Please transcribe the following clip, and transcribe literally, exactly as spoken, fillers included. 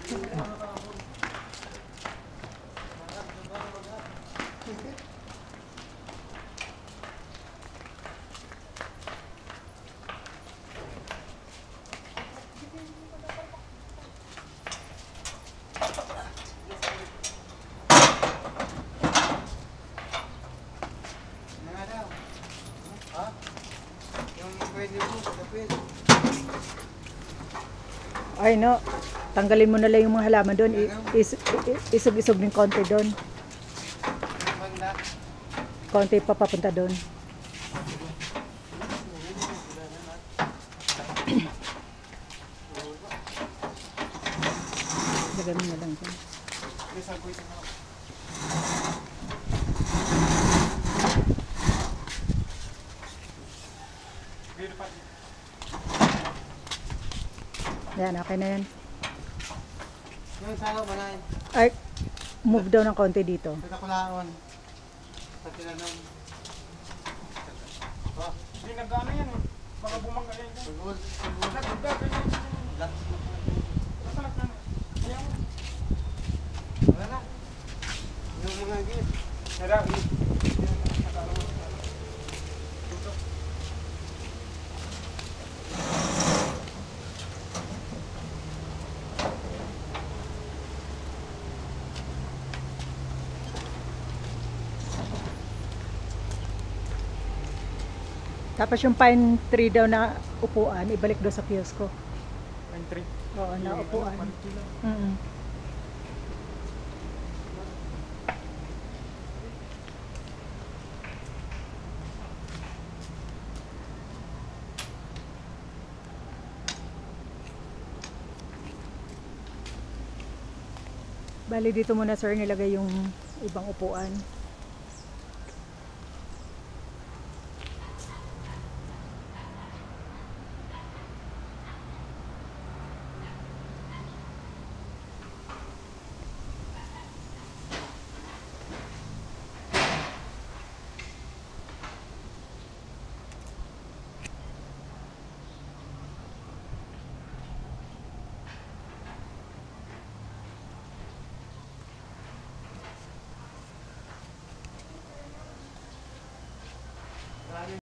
Ay no, tanggalin mo na lang yung mga halaman doon. Is, isog-isog ng konti doon. Konti pa papunta doon. Lagay mo na lang doon. Yan, okay na yan. Yung salo ba na yun? Ay, move daw ng konti dito. Sa takulaon. Sa tinanong. Hindi nag-ano yan eh. Baka bumangga yan. Sugod. Sugod. Nag-gag yan. Lakas mo. Nasalak na. Ayaw. Wala na. Yung mga git. Nara. Tapos yung pine tree daw na upuan, ibalik daw sa kiosko. Entry. Oo, na upuan. Mm -mm. Bali dito muna sir nilagay yung ibang upuan.